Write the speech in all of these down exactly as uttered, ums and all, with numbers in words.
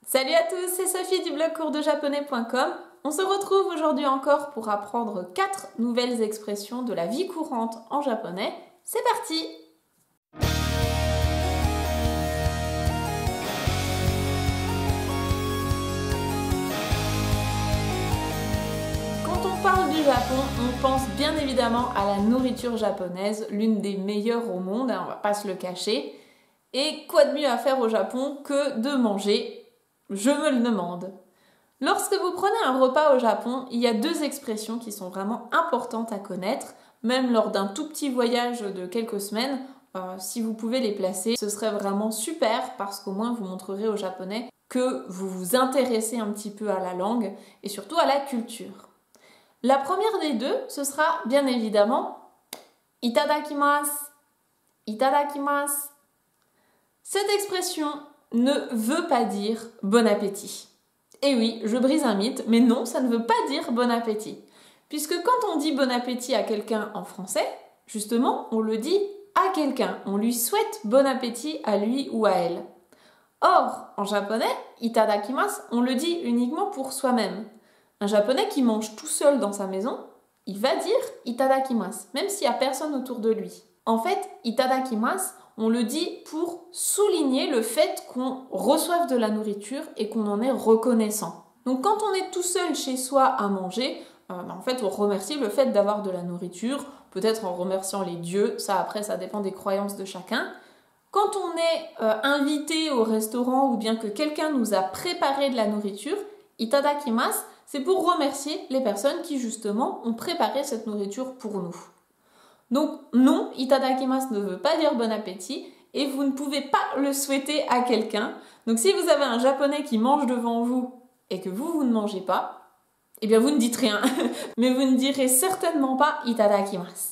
Salut à tous, c'est Sophie du blog cours de japonais point com. On se retrouve aujourd'hui encore pour apprendre quatre nouvelles expressions de la vie courante en japonais. C'est parti! Quand on parle du Japon, on pense bien évidemment à la nourriture japonaise, l'une des meilleures au monde, hein, on va pas se le cacher. Et quoi de mieux à faire au Japon que de manger? Je me le demande. Lorsque vous prenez un repas au Japon, il y a deux expressions qui sont vraiment importantes à connaître, même lors d'un tout petit voyage de quelques semaines. Euh, si vous pouvez les placer, ce serait vraiment super parce qu'au moins vous montrerez aux Japonais que vous vous intéressez un petit peu à la langue et surtout à la culture. La première des deux, ce sera bien évidemment itadakimasu. Itadakimasu. Cette expression ne veut pas dire bon appétit. Et oui, je brise un mythe, mais non, ça ne veut pas dire bon appétit. Puisque quand on dit bon appétit à quelqu'un en français, justement, on le dit à quelqu'un. On lui souhaite bon appétit à lui ou à elle. Or, en japonais, itadakimasu, on le dit uniquement pour soi-même. Un japonais qui mange tout seul dans sa maison, il va dire itadakimasu, même s'il n'y a personne autour de lui. En fait, itadakimasu, on le dit pour souligner le fait qu'on reçoive de la nourriture et qu'on en est reconnaissant. Donc quand on est tout seul chez soi à manger, euh, ben en fait on remercie le fait d'avoir de la nourriture, peut-être en remerciant les dieux, ça après ça dépend des croyances de chacun. Quand on est euh, invité au restaurant ou bien que quelqu'un nous a préparé de la nourriture, itadakimasu, c'est pour remercier les personnes qui justement ont préparé cette nourriture pour nous. Donc non, itadakimasu ne veut pas dire bon appétit et vous ne pouvez pas le souhaiter à quelqu'un. Donc si vous avez un japonais qui mange devant vous et que vous, vous ne mangez pas, eh bien vous ne dites rien, mais vous ne direz certainement pas itadakimasu.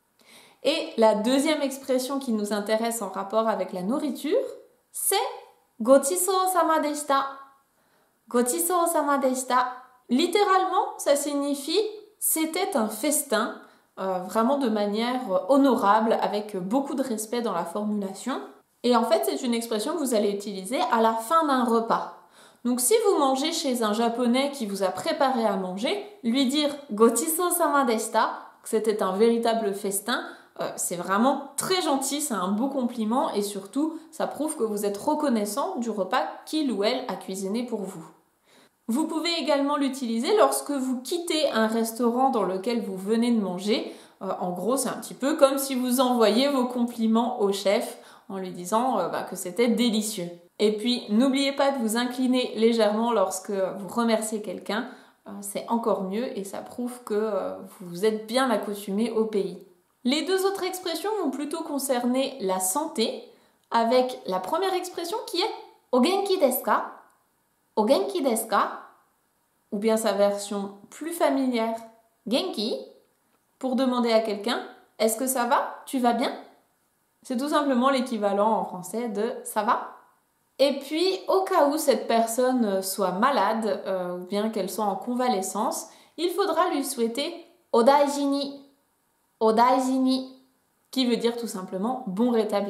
Et la deuxième expression qui nous intéresse en rapport avec la nourriture, c'est gochisou-sama deshita. Gochisou-sama deshita. Littéralement, ça signifie c'était un festin. Euh, vraiment de manière honorable, avec beaucoup de respect dans la formulation. Et en fait, c'est une expression que vous allez utiliser à la fin d'un repas. Donc si vous mangez chez un japonais qui vous a préparé à manger, lui dire « Gochisou-sama deshita », que c'était un véritable festin, euh, c'est vraiment très gentil, c'est un beau compliment et surtout, ça prouve que vous êtes reconnaissant du repas qu'il ou elle a cuisiné pour vous. Vous pouvez également l'utiliser lorsque vous quittez un restaurant dans lequel vous venez de manger. Euh, en gros, c'est un petit peu comme si vous envoyiez vos compliments au chef en lui disant euh, bah, que c'était délicieux. Et puis, n'oubliez pas de vous incliner légèrement lorsque vous remerciez quelqu'un. Euh, c'est encore mieux et ça prouve que euh, vous êtes bien accoutumé au pays. Les deux autres expressions vont plutôt concerner la santé, avec la première expression qui est « O genki desu ka ?» O genki desu ka? Ou bien sa version plus familière, genki, pour demander à quelqu'un « Est-ce que ça va? Tu vas bien ?» C'est tout simplement l'équivalent en français de « ça va ?» Et puis, au cas où cette personne soit malade, euh, ou bien qu'elle soit en convalescence, il faudra lui souhaiter « odaiji ni » odaiji ni, qui veut dire tout simplement « bon rétablissement ».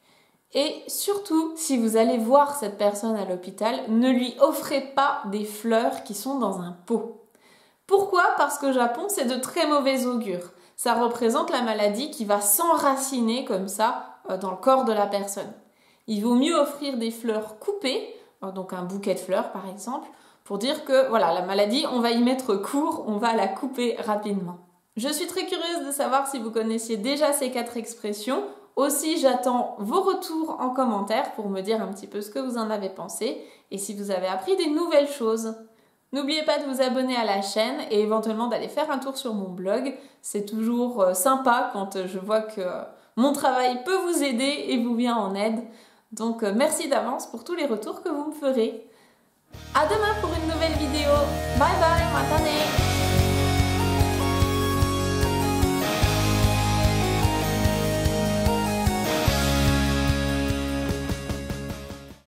Et surtout, si vous allez voir cette personne à l'hôpital, ne lui offrez pas des fleurs qui sont dans un pot. Pourquoi? Parce qu'au Japon, c'est de très mauvais augure. Ça représente la maladie qui va s'enraciner comme ça dans le corps de la personne. Il vaut mieux offrir des fleurs coupées, donc un bouquet de fleurs par exemple, pour dire que voilà, la maladie, on va y mettre court, on va la couper rapidement. Je suis très curieuse de savoir si vous connaissiez déjà ces quatre expressions. Aussi, j'attends vos retours en commentaire pour me dire un petit peu ce que vous en avez pensé et si vous avez appris des nouvelles choses. N'oubliez pas de vous abonner à la chaîne et éventuellement d'aller faire un tour sur mon blog. C'est toujours sympa quand je vois que mon travail peut vous aider et vous vient en aide. Donc merci d'avance pour tous les retours que vous me ferez. À demain pour une nouvelle vidéo. Bye bye!